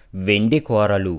వెండి కోరలు.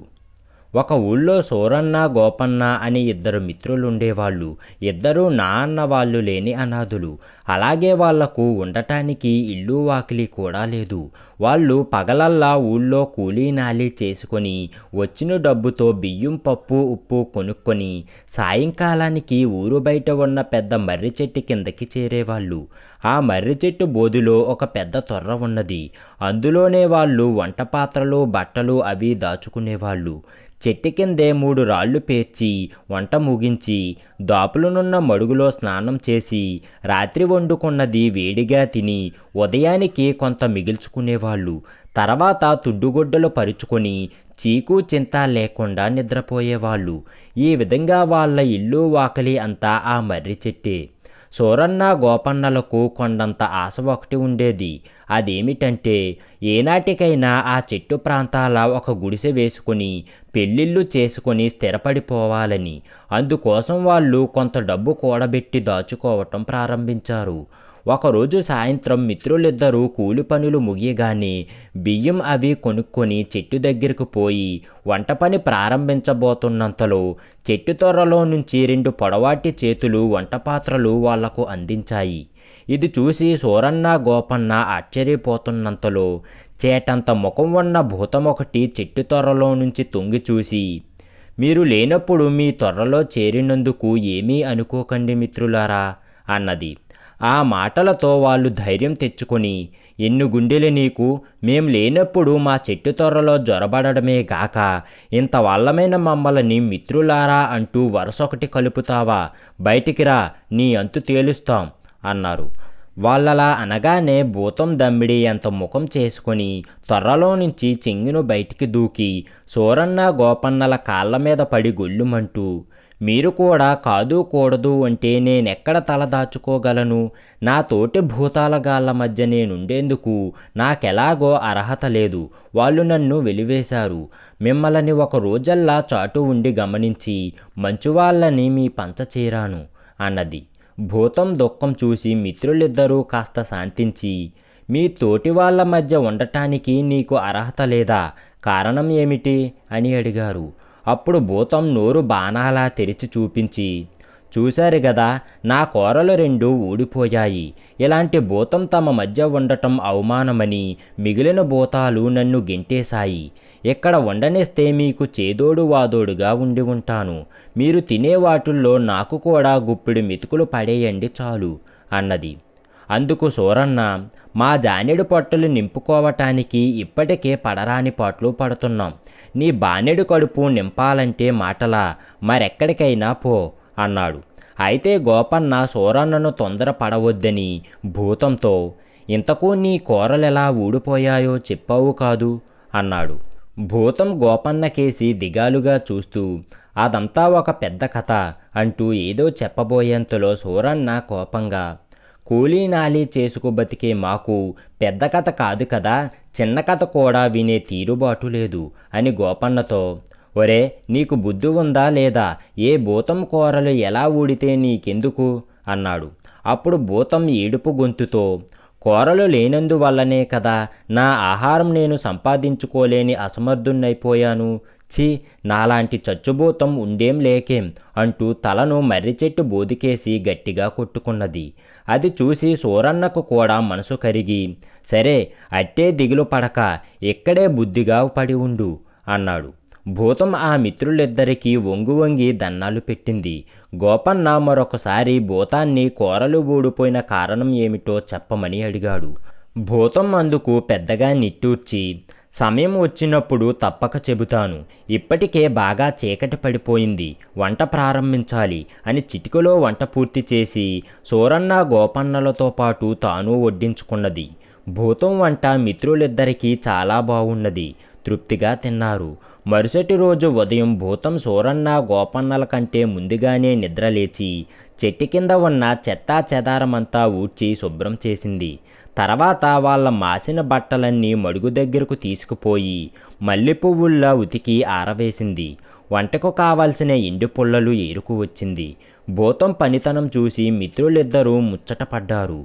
ఒక ఊళ్ళో సూరన్న గోపన్న అని ఇద్దరు మిత్రులుండేవాళ్ళు. ఇద్దరూ నా అన్న వాళ్ళు లేని అనాథులు. అలాగే వాళ్లకు ఉండటానికి ఇల్లు వాకిలి కూడా లేదు. వాళ్ళు పగలల్లా ఊళ్ళో కూలీ నాలి చేసుకొని వచ్చిన డబ్బుతో బియ్యం పప్పు ఉప్పు కొనుక్కొని సాయంకాలానికి ఊరు బయట ఉన్న పెద్ద మర్రి చెట్టు కిందకి చేరేవాళ్ళు. ఆ మర్రి చెట్టు బోధిలో ఒక పెద్ద తొర్ర ఉన్నది. అందులోనే వాళ్ళు వంట పాత్రలు బట్టలు అవి దాచుకునేవాళ్ళు. చెట్టు కిందే 3 రాళ్ళు పేర్చి వంట ముగించి దాపులనున్న మడుగులో స్నానం చేసి రాత్రి వండుకున్నది వేడిగా తిని ఉదయానికి కొంత మిగిల్చుకునేవాళ్ళు. తర్వాత తుడ్డుగొడ్డలు పరుచుకొని చీకు చింత లేకుండా నిద్రపోయేవాళ్ళు. ఈ విధంగా వాళ్ళ ఇల్లు వాకలి అంతా ఆ మర్రి చెట్టే. సూరన్న గోపన్నలకు కొండంత ఆశ ఒకటి ఉండేది. అదేమిటంటే ఏనాటికైనా ఆ చెట్టు ప్రాంతాల ఒక గుడిసె వేసుకొని పెళ్ళిళ్ళు చేసుకొని స్థిరపడిపోవాలని. అందుకోసం వాళ్ళు కొంత డబ్బు కూడబెట్టి దాచుకోవటం ప్రారంభించారు. ఒకరోజు సాయంత్రం మిత్రులిద్దరూ కూలి పనులు ముగియగానే బియ్యం అవి కొనుక్కొని చెట్టు దగ్గరకు పోయి వంట పని ప్రారంభించబోతున్నంతలో చెట్టు తొర్రలో నుంచి 2 పొడవాటి చేతులు వంట పాత్రలు వాళ్లకు అందించాయి. ఇది చూసి సూరన్న గోపన్న ఆశ్చర్యపోతున్నంతలో చేటంత ముఖం ఉన్న భూతమొకటి చెట్టు తొర్రలో నుంచి తొంగి చూసి, "మీరు లేనప్పుడు మీ తొర్రలో చేరినందుకు ఏమీ అనుకోకండి మిత్రులారా" అన్నది. ఆ మాటలతో వాళ్ళు ధైర్యం తెచ్చుకొని, "ఎన్ని గుండెలు నీకు, మేం లేనప్పుడు మా చెట్టు తొర్రలో జొరబడమే గాక ఇంత వాళ్ళమైన మమ్మల్ని మిత్రులారా అంటూ వరుసొకటి కలుపుతావా? బయటికి రా, నీ అంతు తేలుస్తాం" అన్నారు. వాళ్ళలా అనగానే భూతం దమ్మిడి అంత ముఖం చేసుకొని తొర్రలో నుంచి చెంగును బయటికి దూకి సూరన్న గోపన్నల కాళ్ళ మీద పడి గొల్లుమంటూ, "మీరు కూడా కాదు కూడదు అంటే నేనెక్కడ తల దాచుకోగలను? నా తోటి భూతాలగాళ్ళ మధ్య నేనుండేందుకు నాకెలాగో అర్హత లేదు. వాళ్ళు నన్ను వెలివేశారు. మిమ్మల్ని ఒక రోజల్లా చాటు ఉండి గమనించి మంచువాళ్ళని మీ పంచ చేరాను" అన్నది. భూతం దుఃఖం చూసి మిత్రులిద్దరూ కాస్త శాంతించి, "మీ తోటి వాళ్ళ మధ్య ఉండటానికి నీకు అర్హత లేదా? కారణం ఏమిటి?" అని అడిగారు. అప్పుడు భూతం నోరు బాణాలా తెరిచి చూపించి, "చూశారు గదా, నా కోరలు 2 ఊడిపోయాయి. ఇలాంటి భూతం తమ మధ్య ఉండటం అవమానమని మిగిలిన భూతాలు నన్ను గెంటేశాయి. ఇక్కడ ఉండనిస్తే మీకు చేదోడు వాదోడుగా ఉండి ఉంటాను. మీరు తినే వాటిల్లో నాకు కూడా గుప్పిడి మెతుకులు పడేయండి చాలు" అన్నది. అందుకు సూరన్న, "మా జానెడు పొట్టలు నింపుకోవటానికి ఇప్పటికే పడరాని పాట్లు పడుతున్నాం. నీ బానెడు కడుపు నింపాలంటే మాటలా, మరెక్కడికైనా పో" అన్నాడు. అయితే గోపన్న సూరన్నను తొందర పడవద్దని భూతంతో, "ఇంతకు నీ కూరలెలా ఊడిపోయాయో చెప్పావు కాదు" అన్నాడు. భూతం గోపన్నకేసి దిగాలుగా చూస్తూ, "అదంతా ఒక పెద్ద కథ" అంటూ ఏదో చెప్పబోయేంతలో సూరన్న కోపంగా, "కూలీ నాలి చేసుకు బతికే మాకు పెద్ద కథ కాదు కదా, చిన్న కథ కూడా వినే తీరుబాటు లేదు" అని గోపన్నతో, "ఒరే, నీకు బుద్ధి ఉందా లేదా? ఏ భూతం కూరలు ఎలా ఊడితే నీకెందుకు" అన్నాడు. అప్పుడు భూతం ఏడుపు గొంతుతో, "కూరలు లేనందువల్లనే కదా నా ఆహారం నేను సంపాదించుకోలేని అసమర్థున్నైపోయాను. ఛీ, నాలాంటి చచ్చుభూతం ఉండేం లేకేం" అంటూ తలను మర్రి చెట్టు బోదికేసి గట్టిగా కొట్టుకున్నది. అది చూసి సూరన్నకు కూడా మనసు కరిగి, "సరే, అట్టే దిగులు పడక ఇక్కడే బుద్ధిగా పడి ఉండు" అన్నాడు. భూతం ఆ మిత్రులిద్దరికీ వంగి వంగి దన్నాలు పెట్టింది. గోపన్న మరొకసారి భూతాన్ని కూరలు ఊడిపోయిన కారణం ఏమిటో చెప్పమని అడిగాడు. భూతం అందుకు పెద్దగా నిట్టూర్చి, "సమయం వచ్చినప్పుడు తప్పక చెబుతాను. ఇప్పటికే బాగా చీకటి పడిపోయింది, వంట ప్రారంభించాలి" అని చిటికలో వంట పూర్తి చేసి సూరన్న గోపన్నలతో పాటు తాను వడ్డించుకున్నది. భూతం వంట మిత్రులిద్దరికీ చాలా బాగున్నది. తృప్తిగా తిన్నారు. మరుసటి రోజు ఉదయం భూతం సూరన్న గోపన్నల కంటే ముందుగానే నిద్రలేచి చెట్టు కింద ఉన్న చెత్తా చెదారమంతా ఊడ్చి శుభ్రం చేసింది. తర్వాత వాళ్ళ మాసిన బట్టలన్నీ మడుగు దగ్గరకు తీసుకుపోయి మల్లె పువ్వుల్లా ఉతికి ఆరవేసింది. వంటకు కావాల్సిన ఎండు పుల్లలు ఏరుకు వచ్చింది. భూతం పనితనం చూసి మిత్రులిద్దరూ ముచ్చటపడ్డారు.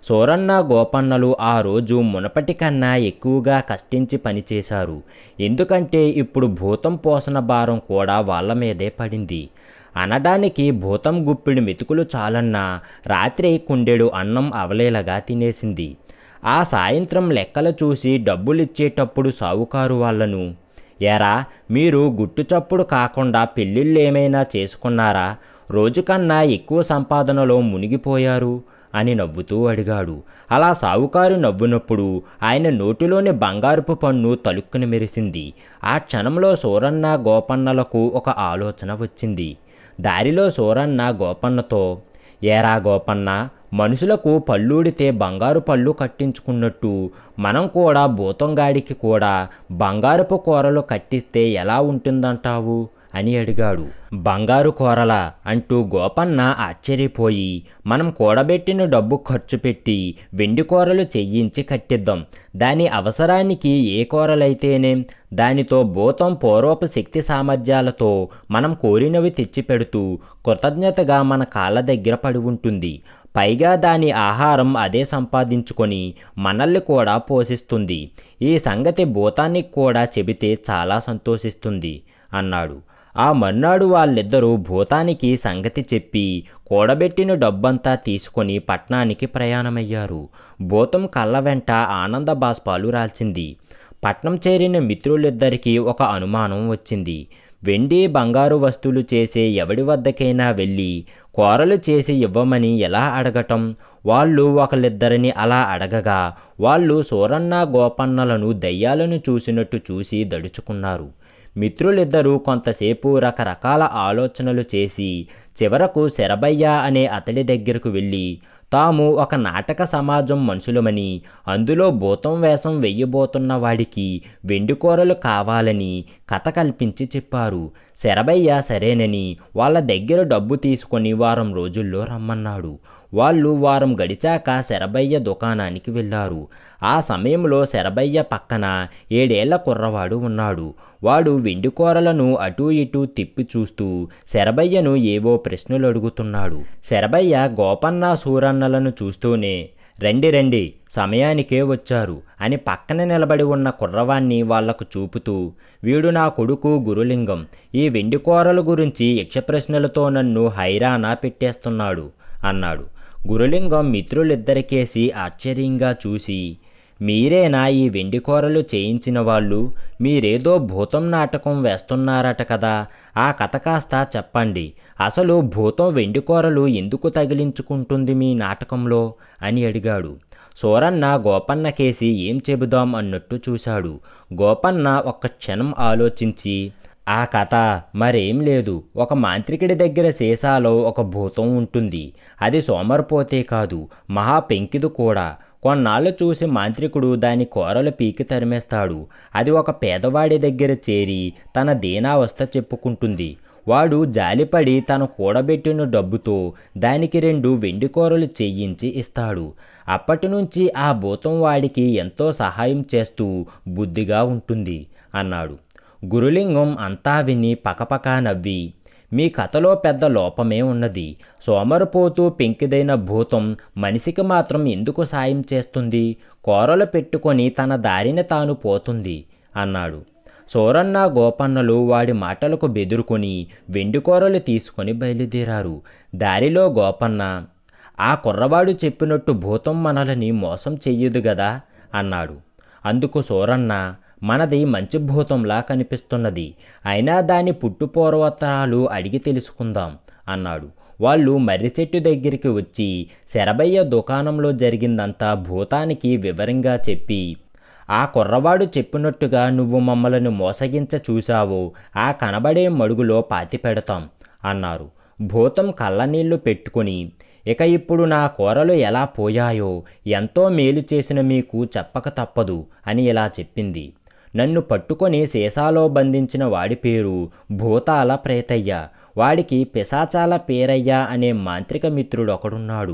సూరన్న గోపన్నలు ఆ రోజు మునపటి కన్నా ఎక్కువగా కష్టించి పనిచేశారు. ఎందుకంటే ఇప్పుడు భూతం పోసన భారం కూడా వాళ్ళ మీదే పడింది. అనడానికి భూతం గుప్పిడి మెతుకులు చాలన్నా రాత్రి కుండెడు అన్నం అవలేలగా తినేసింది. ఆ సాయంత్రం లెక్కలు చూసి డబ్బులిచ్చేటప్పుడు సావుకారు వాళ్ళను, ఎరా మీరు గుట్టుచప్పుడు కాకుండా పెళ్ళిళ్ళేమైనా చేసుకున్నారా? రోజుకన్నా ఎక్కువ సంపాదనలో మునిగిపోయారు అని నవ్వుతూ అడిగాడు. అలా సావుకారు నవ్వునప్పుడు ఆయన నోటిలోని బంగారుపు పన్ను తలుక్కుని మెరిసింది. ఆ క్షణంలో సూరన్న గోపన్నలకు ఒక ఆలోచన వచ్చింది. దారిలో సూరన్న గోపన్నతో, ఏరా గోపన్న, మనుషులకు పళ్ళూడితే బంగారు పళ్ళు కట్టించుకున్నట్టు మనం కూడా భూతంగాడికి కూడా బంగారపు కూరలు కట్టిస్తే ఎలా ఉంటుందంటావు అని అడిగాడు. బంగారు కూరల అంటూ గోపన్న ఆశ్చర్యపోయి, మనం కూడబెట్టిన డబ్బు ఖర్చు పెట్టి వెండి కూరలు చెయ్యించి కట్టిద్దాం. దాని అవసరానికి ఏ కూరలైతేనేం, దానితో భూతం పూర్వపు శక్తి సామర్థ్యాలతో మనం కోరినవి తెచ్చిపెడుతూ కృతజ్ఞతగా మన కాళ్ళ దగ్గర పడి ఉంటుంది. పైగా దాని ఆహారం అదే సంపాదించుకొని మనల్ని కూడా పోషిస్తుంది. ఈ సంగతి భూతానికి కూడా చెబితే చాలా సంతోషిస్తుంది అన్నాడు. ఆ మర్నాడు వాళ్ళిద్దరూ భూతానికి సంగతి చెప్పి కూడబెట్టిన డబ్బంతా తీసుకొని పట్నానికి ప్రయాణమయ్యారు. భూతం కళ్ళ వెంట ఆనంద బాష్పాలు రాల్చింది. పట్నం చేరిన మిత్రులిద్దరికీ ఒక అనుమానం వచ్చింది. వెండి బంగారు వస్తువులు చేసే ఎవడి వద్దకైనా వెళ్ళి కూరలు చేసి ఇవ్వమని ఎలా అడగటం? వాళ్ళు ఒకళ్ళిద్దరిని అలా అడగగా వాళ్ళు సూరన్న గోపన్నలను దయ్యాలను చూసినట్టు చూసి దడుచుకున్నారు. మిత్రులిద్దరూ కొంతసేపు రకరకాల ఆలోచనలు చేసి చివరకు శరభయ్య అనే అతడి దగ్గరకు వెళ్ళి తాము ఒక నాటక సమాజం మనుషులమని, అందులో భూతం వేషం వెయ్యబోతున్న వాడికి వెండి కూరలు కావాలని కథ కల్పించి చెప్పారు. శరభయ్య సరేనని వాళ్ళ దగ్గర డబ్బు తీసుకొని వారం రోజుల్లో రమ్మన్నాడు. వాళ్ళు వారం గడిచాక శరభయ్య దుకాణానికి వెళ్ళారు. ఆ సమయంలో శరభయ్య పక్కన 7 ఏళ్ల కుర్రవాడు ఉన్నాడు. వాడు వెండి కూరలను అటూ ఇటూ తిప్పి చూస్తూ శరభయ్యను ఏవో ప్రశ్నలు అడుగుతున్నాడు. శరభయ్య గోపన్న సూరన్నలను చూస్తూనే, రండి రండి, సమయానికే వచ్చారు అని పక్కన నిలబడి ఉన్న కుర్రవాణ్ణి వాళ్లకు చూపుతూ, వీడు నా కొడుకు గురులింగం. ఈ వెండి కూరల గురించి యక్ష ప్రశ్నలతో నన్ను హైరానా పెట్టేస్తున్నాడు అన్నాడు. గురులింగం మిత్రులిద్దరికేసి ఆశ్చర్యంగా చూసి, మీరేనా ఈ వెండి కూరలు చేయించిన వాళ్ళు? మీరేదో భూతం నాటకం వేస్తున్నారట కదా, ఆ కథ కాస్త చెప్పండి. అసలు భూతం వెండి కూరలు ఎందుకు తగిలించుకుంటుంది మీ నాటకంలో అని అడిగాడు. సూరన్న గోపన్న కేసి ఏం చెబుదాం అన్నట్టు చూశాడు. గోపన్న ఒక్క క్షణం ఆలోచించి, ఆ కథ మరేం లేదు. ఒక మాంత్రికుడి దగ్గర సీసాలో ఒక భూతం ఉంటుంది. అది సోమరిపోతే కాదు, మహా పెంకిదు కూడా. కొన్నాళ్ళు చూసి మాంత్రికుడు దాని కూరలు పీకి తరిమేస్తాడు. అది ఒక పేదవాడి దగ్గర చేరి తన దీనావస్థ చెప్పుకుంటుంది. వాడు జాలిపడి తన కూడబెట్టిన డబ్బుతో దానికి 2 వెండి కూరలు చేయించి ఇస్తాడు. అప్పటి నుంచి ఆ భూతం వాడికి ఎంతో సహాయం చేస్తూ బుద్ధిగా ఉంటుంది అన్నాడు. గురులింగం అంతా విని పకపకా నవ్వి, మీ కథలో పెద్ద లోపమే ఉన్నది. సోమరిపోతూ పెంకిదైన భూతం మనిషికి మాత్రం ఎందుకు సాయం చేస్తుంది? కూరలు పెట్టుకొని తన దారిన తాను పోతుంది అన్నాడు. సూరన్న గోపన్నలు వాడి మాటలకు బెదురుకొని వెండి కూరలు తీసుకొని బయలుదేరారు. దారిలో గోపన్న, ఆ కుర్రవాడు చెప్పినట్టు భూతం మనల్ని మోసం చెయ్యదు గదా అన్నాడు. అందుకు సూరన్న, మనది మంచి భూతంలా కనిపిస్తున్నది. అయినా దాని పుట్టుపూర్వోత్తరాలు అడిగి తెలుసుకుందాం అన్నాడు. వాళ్ళు మర్రి చెట్టు దగ్గరికి వచ్చి శరభయ్య దుకాణంలో జరిగిందంతా భూతానికి వివరంగా చెప్పి, ఆ కుర్రవాడు చెప్పినట్టుగా నువ్వు మమ్మల్ని మోసగించ చూశావో ఆ కనబడే మడుగులో పాతి పెడతాం అన్నారు. భూతం కళ్ళనీళ్లు పెట్టుకుని, ఇక ఇప్పుడు నా కూరలు ఎలా పోయాయో ఎంతో మేలు చేసిన మీకు చెప్పక తప్పదు అని ఇలా చెప్పింది. నన్ను పట్టుకొని సీసాలో బంధించిన వాడి పేరు భూతాల ప్రేతయ్య. వాడికి పిశాచాల పేరయ్య అనే మాంత్రిక మిత్రుడొకడున్నాడు.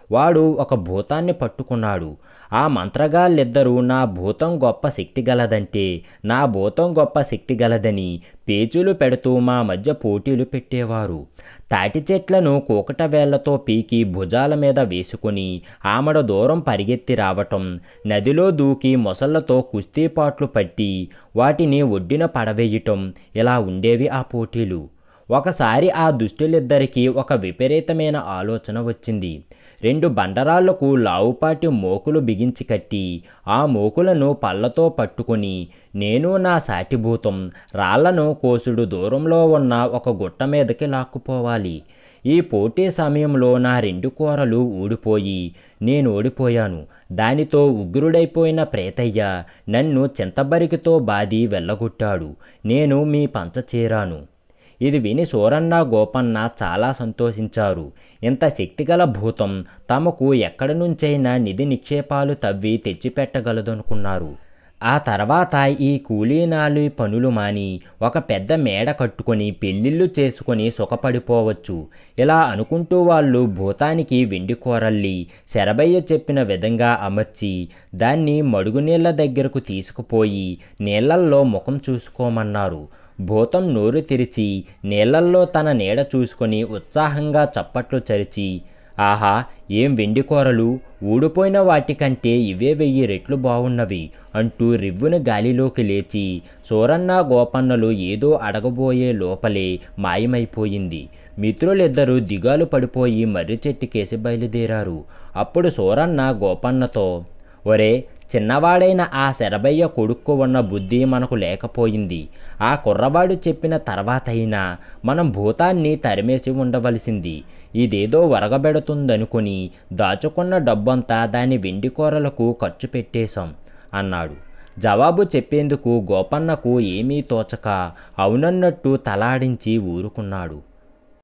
వాడు ఒక భూతాన్ని పట్టుకున్నాడు. ఆ మంత్రగాళ్ళిద్దరూ నా భూతం గొప్ప శక్తి గలదంటే నా భూతం గొప్ప శక్తి గలదని పేచీలు పెడుతూ మా మధ్య పోటీలు పెట్టేవారు. తాటి చెట్లను కూకట వేళ్లతో పీకి భుజాల మీద వేసుకుని ఆమడ దూరం పరిగెత్తి రావటం, నదిలో దూకి మొసళ్లతో కుస్తీపాట్లు పట్టి వాటిని ఒడ్డున పడవేయటం, ఇలా ఉండేవి ఆ పోటీలు. ఒకసారి ఆ దుష్టులిద్దరికీ ఒక విపరీతమైన ఆలోచన వచ్చింది. 2 బండరాళ్లకు లావుపాటి మోకులు బిగించి కట్టి ఆ మోకులను పళ్ళతో పట్టుకొని నేను నా సాటిభూతం రాళ్లను కోసుడు దూరంలో ఉన్న ఒక గుట్ట మీదకి లాక్కుపోవాలి. ఈ పోటీ సమయంలో నా 2 కూరలు ఊడిపోయి నేను ఓడిపోయాను. దానితో ఉగ్రుడైపోయిన ప్రేతయ్య నన్ను చింతబరికితో బాది వెళ్ళగొట్టాడు. నేను మీ పంచ చేరాను. ఇది విని సూరన్న గోపన్న చాలా సంతోషించారు. ఇంత శక్తిగల భూతం తమకు ఎక్కడి నుంచైనా నిధి నిక్షేపాలు తవ్వి తెచ్చిపెట్టగలదనుకున్నారు. ఆ తర్వాత ఈ కూలీనాలి పనులు మాని ఒక పెద్ద మేడ కట్టుకొని పెళ్ళిళ్ళు చేసుకొని సుఖపడిపోవచ్చు. ఇలా అనుకుంటూ వాళ్ళు భూతానికి వెండి కూరల్లి శరభయ్య చెప్పిన విధంగా అమర్చి దాన్ని మడుగునీళ్ల దగ్గరకు తీసుకుపోయి నీళ్లల్లో ముఖం చూసుకోమన్నారు. భూతం నోరు తెరిచి నీళ్లల్లో తన నీడ చూసుకొని ఉత్సాహంగా చప్పట్లు చరిచి, ఆహా, ఏం వెండి కూరలు, ఊడిపోయిన వాటికంటే ఇవే 1000 రెట్లు బాగున్నవి అంటూ రివ్వున గాలిలోకి లేచి సూరన్న గోపన్నలు ఏదో అడగబోయే లోపలే మాయమైపోయింది. మిత్రులిద్దరూ దిగాలు పడిపోయి మర్రి చెట్టుకేసి బయలుదేరారు. అప్పుడు సూరన్న గోపన్నతో, ఒరే, చిన్నవాడైన ఆ శరభయ్య కొడుక్కు ఉన్న బుద్ధి మనకు లేకపోయింది. ఆ కుర్రవాడు చెప్పిన తర్వాతైనా మనం భూతాన్ని తరిమేసి ఉండవలసింది. ఇదేదో వరగబెడుతుందనుకుని దాచుకున్న డబ్బంతా దాని వెండి కూరలకు ఖర్చు పెట్టేశాం అన్నాడు. జవాబు చెప్పేందుకు గోపన్నకు ఏమీ తోచక అవునన్నట్టు తలాడించి ఊరుకున్నాడు.